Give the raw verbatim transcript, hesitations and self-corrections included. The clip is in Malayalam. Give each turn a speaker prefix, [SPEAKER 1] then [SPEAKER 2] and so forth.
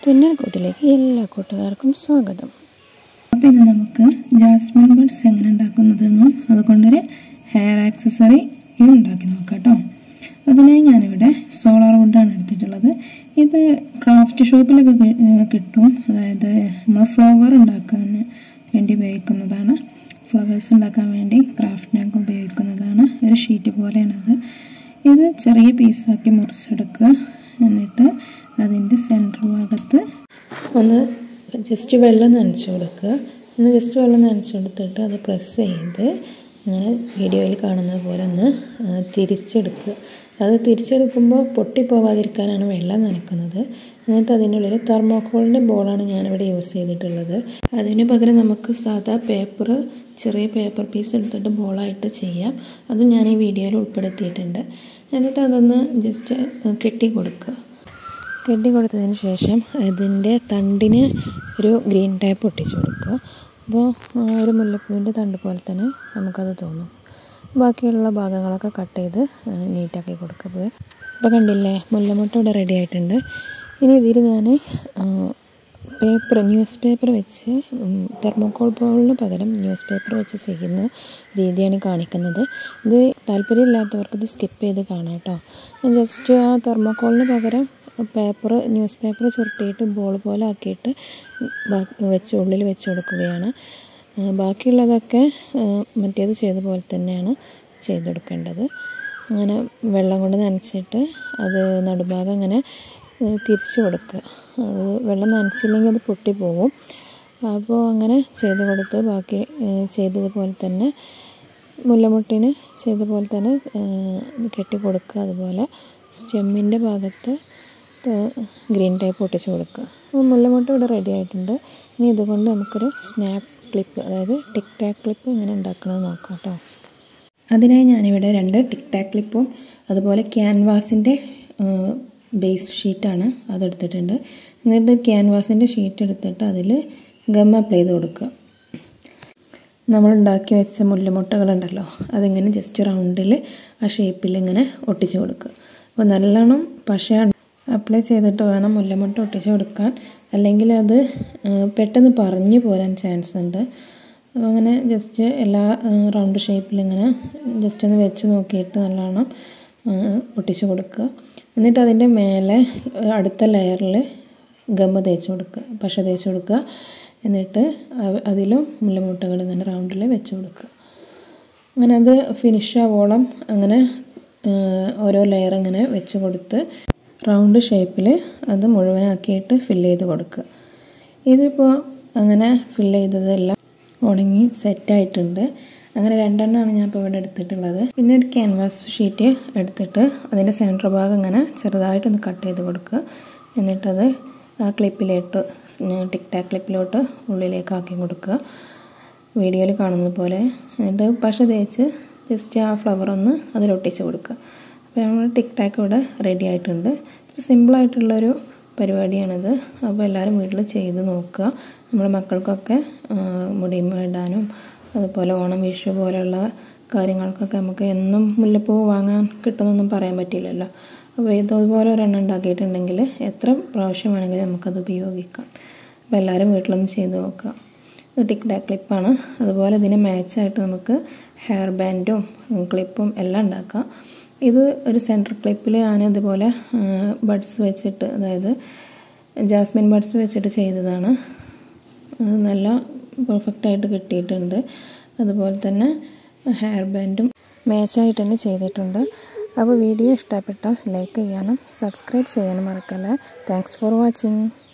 [SPEAKER 1] തുന്നൽ കൂട്ടിലേക്ക് എല്ലാ കൂട്ടുകാർക്കും സ്വാഗതം. അപ്പോൾ ഇന്ന് നമുക്ക് ജാസ്മിൻ ബഡ്സ് എങ്ങനെ ഉണ്ടാക്കുന്നതെന്നും അതുകൊണ്ടൊരു ഹെയർ ആക്സസറി ഉണ്ടാക്കി നോക്കാം കേട്ടോ. അതിനായി ഞാനിവിടെ സോളാർ വുഡാണ് എടുത്തിട്ടുള്ളത്. ഇത് ക്രാഫ്റ്റ് ഷോപ്പിലൊക്കെ കിട്ടും. അതായത് നമ്മൾ ഫ്ലവർ ഉണ്ടാക്കാൻ വേണ്ടി ഉപയോഗിക്കുന്നതാണ്. ഫ്ലവേഴ്സ് ഉണ്ടാക്കാൻ വേണ്ടി ക്രാഫ്റ്റിനൊക്കെ ഉപയോഗിക്കുന്നതാണ്. ഒരു ഷീറ്റ് പോലെയാണത്. ഇത് ചെറിയ പീസാക്കി മുറിച്ചെടുക്കുക. എന്നിട്ട് അതിൻ്റെ സെൻറ്റർ ഭാഗത്ത് ഒന്ന് ജസ്റ്റ് വെള്ളം നനച്ച് കൊടുക്കുക. ഒന്ന് ജസ്റ്റ് വെള്ളം നനച്ച് കൊടുത്തിട്ട് അത് പ്രസ് ചെയ്ത് ഇങ്ങനെ വീഡിയോയിൽ കാണുന്ന പോലെ ഒന്ന് തിരിച്ചെടുക്കുക. അത് തിരിച്ചെടുക്കുമ്പോൾ പൊട്ടിപ്പോവാതിരിക്കാനാണ് വെള്ളം നനക്കുന്നത്. എന്നിട്ട് അതിൻ്റെ ഉള്ളിൽ തെർമോക്കോളിൻ്റെ ബോളാണ് ഞാനിവിടെ യൂസ് ചെയ്തിട്ടുള്ളത്. അതിന് പകരം നമുക്ക് സാധാ പേപ്പർ ചെറിയ പേപ്പർ പീസ് എടുത്തിട്ട് ബോളായിട്ട് ചെയ്യാം. അതും ഞാൻ ഈ വീഡിയോയിൽ ഉൾപ്പെടുത്തിയിട്ടുണ്ട്. എന്നിട്ട് അതൊന്ന് ജസ്റ്റ് കെട്ടി കൊടുക്കുക. കെട്ടി കൊടുത്തതിന് ശേഷം അതിൻ്റെ തണ്ടിന് ഒരു ഗ്രീൻ ടേപ്പ് ഒട്ടിച്ച് കൊടുക്കുക. അപ്പോൾ ഒരു മുല്ലപ്പൂവിൻ്റെ തണ്ട് പോലെ തന്നെ നമുക്കത് തോന്നും. ബാക്കിയുള്ള ഭാഗങ്ങളൊക്കെ കട്ട് ചെയ്ത് നീറ്റാക്കി കൊടുക്കുക. അപ്പോൾ ഇപ്പോൾ കണ്ടില്ലേ, മുല്ലമുട്ട ഇവിടെ റെഡി ആയിട്ടുണ്ട്. ഇനി ഇതിൽ ഞാൻ പേപ്പർ ന്യൂസ് പേപ്പർ വെച്ച് തെർമോക്കോൾ ബോളിന് പകരം ന്യൂസ് പേപ്പർ വെച്ച് ചെയ്യുന്ന രീതിയാണ് കാണിക്കുന്നത്. ഇത് താല്പര്യമില്ലാത്തവർക്ക് ഇത് സ്കിപ്പ് ചെയ്ത് കാണാം കേട്ടോ. ജസ്റ്റ് ആ തെർമോക്കോളിന് പകരം പേപ്പർ ന്യൂസ് പേപ്പർ ചുരുട്ടിയിട്ട് ബോൾ പോലെ ആക്കിയിട്ട് വെച്ച് ഉള്ളിൽ വെച്ച് കൊടുക്കുകയാണ്. ബാക്കിയുള്ളതൊക്കെ മറ്റേത് ചെയ്ത പോലെ തന്നെയാണ് ചെയ്തെടുക്കേണ്ടത്. അങ്ങനെ വെള്ളം കൊണ്ട് നനച്ചിട്ട് അത് നടുഭാഗം ഇങ്ങനെ തിരിച്ചു കൊടുക്കുക. അത് വെള്ളം നനച്ചില്ലെങ്കിൽ അത് പൊട്ടിപ്പോകും. അപ്പോൾ അങ്ങനെ ചെയ്ത് കൊടുത്ത് ബാക്കി ചെയ്തതുപോലെ തന്നെ മുല്ലമുട്ടിന് ചെയ്ത പോലെ തന്നെ കെട്ടി കൊടുക്കുക. അതുപോലെ സ്റ്റെമ്മിൻ്റെ ഭാഗത്ത് ഗ്രീൻ ടേപ്പ് ഒട്ടിച്ച് കൊടുക്കുക. മുല്ലമുട്ട ഇവിടെ റെഡി ആയിട്ടുണ്ട്. ഇനി ഇതുകൊണ്ട് നമുക്കൊരു സ്നാപ്പ് ക്ലിപ്പ്, അതായത് ടിക് ടാക്ക് ക്ലിപ്പ് എങ്ങനെ ഉണ്ടാക്കണമെന്ന് നോക്കാം കേട്ടോ. അതിനായി ഞാനിവിടെ രണ്ട് ടിക് ടാക്ക് ക്ലിപ്പും അതുപോലെ ക്യാൻവാസിൻ്റെ ബേസ് ഷീറ്റാണ് അതെടുത്തിട്ടുണ്ട്. എന്നിട്ട് ക്യാൻവാസിൻ്റെ ഷീറ്റ് എടുത്തിട്ട് അതിൽ ഗം അപ്ലൈ ചെയ്ത് കൊടുക്കുക. നമ്മൾ ഉണ്ടാക്കി വെച്ച മുല്ലമുട്ടകളുണ്ടല്ലോ, അതിങ്ങനെ ജസ്റ്റ് റൗണ്ടിൽ ആ ഷേപ്പിൽ ഇങ്ങനെ ഒട്ടിച്ച് കൊടുക്കുക. അപ്പോൾ നല്ലോണം പശ അപ്ലൈ ചെയ്തിട്ട് വേണം മുല്ലമുട്ട ഒട്ടിച്ച് കൊടുക്കാൻ, അല്ലെങ്കിൽ അത് പെട്ടെന്ന് പറഞ്ഞു പോരാൻ ചാൻസ് ഉണ്ട്. അപ്പോൾ അങ്ങനെ ജസ്റ്റ് എല്ലാ റൗണ്ട് ഷേപ്പിലിങ്ങനെ ജസ്റ്റ് ഒന്ന് വെച്ച് നോക്കിയിട്ട് നല്ലോണം ഒട്ടിച്ച് കൊടുക്കുക. എന്നിട്ട് അതിൻ്റെ മേലെ അടുത്ത ലെയറിൽ ഗമ്മ തേച്ച് കൊടുക്കുക, പശ തേച്ച് കൊടുക്കുക. എന്നിട്ട് അതിലും മുല്ലമുട്ടകൾ ഇങ്ങനെ റൗണ്ടിൽ വെച്ച് കൊടുക്കുക. അങ്ങനെ അത് ഫിനിഷ് ആവോളം അങ്ങനെ ഓരോ ലെയർ ഇങ്ങനെ വെച്ച് കൊടുത്ത് റൗണ്ട് ഷേപ്പിൽ അത് മുഴുവനാക്കിയിട്ട് ഫില്ല് ചെയ്ത് കൊടുക്കുക. ഇതിപ്പോൾ അങ്ങനെ ഫില്ല് ചെയ്തതെല്ലാം ഉണങ്ങി സെറ്റായിട്ടുണ്ട്. അങ്ങനെ രണ്ടെണ്ണമാണ് ഞാൻ ഇപ്പോൾ ഇവിടെ എടുത്തിട്ടുള്ളത്. പിന്നെ ഒരു ക്യാൻവാസ് ഷീറ്റ് എടുത്തിട്ട് അതിൻ്റെ സെൻറ്റർ ഭാഗം ഇങ്ങനെ ചെറുതായിട്ടൊന്ന് കട്ട് ചെയ്ത് കൊടുക്കുക. എന്നിട്ടത് ആ ക്ലിപ്പിലോട്ട് ടിക് ടാക്ക് ക്ലിപ്പിലോട്ട് ഉള്ളിലേക്ക് ആക്കി കൊടുക്കുക, വീഡിയോയിൽ കാണുന്നത് പോലെ. എന്നിട്ട് പശ തേച്ച് ജസ്റ്റ് ആ ഫ്ലവർ ഒന്ന് അതിലൊട്ടിച്ച് കൊടുക്കുക. അപ്പോൾ നമ്മൾ ടിക് ടാക്ക് ഇവിടെ റെഡി ആയിട്ടുണ്ട്. ഇത്ര സിമ്പിളായിട്ടുള്ളൊരു പരിപാടിയാണിത്. അപ്പോൾ എല്ലാവരും വീട്ടിൽ ചെയ്ത് നോക്കുക. നമ്മുടെ മക്കൾക്കൊക്കെ മുടിമ ഇടാനും അതുപോലെ ഓണം വിഷു പോലെയുള്ള കാര്യങ്ങൾക്കൊക്കെ നമുക്ക് എന്നും മുല്ലപ്പൂ വാങ്ങാൻ കിട്ടുമെന്നൊന്നും പറയാൻ പറ്റില്ലല്ലോ. അപ്പോൾ ഇതുപോലെ ഒരെണ്ണം ഉണ്ടാക്കിയിട്ടുണ്ടെങ്കിൽ എത്ര പ്രാവശ്യം വേണമെങ്കിലും നമുക്കത് ഉപയോഗിക്കാം. അപ്പോൾ എല്ലാവരും വീട്ടിലൊന്ന് ചെയ്ത് നോക്കുക. ഇത് ടിക് ടാക്ക് ക്ലിപ്പാണ്. അതുപോലെ ഇതിന് മാച്ചായിട്ട് നമുക്ക് ഹെയർ ബാൻഡും ക്ലിപ്പും എല്ലാം ഉണ്ടാക്കാം. ഇത് ഒരു സെൻറ്റർ ക്ലിപ്പിൽ ഞാൻ ഇതുപോലെ ബഡ്സ് വെച്ചിട്ട്, അതായത് ജാസ്മിൻ ബഡ്സ് വെച്ചിട്ട് ചെയ്തതാണ്. അത് നല്ല പെർഫെക്റ്റായിട്ട് കിട്ടിയിട്ടുണ്ട്. അതുപോലെ തന്നെ ഹെയർ ബാൻഡും മാച്ചായിട്ട് തന്നെ ചെയ്തിട്ടുണ്ട്. അപ്പോൾ വീഡിയോ ഇഷ്ടപ്പെട്ടാൽ ലൈക്ക് ചെയ്യാനും സബ്സ്ക്രൈബ് ചെയ്യാനും മറക്കല്ലേ. Thanks for watching.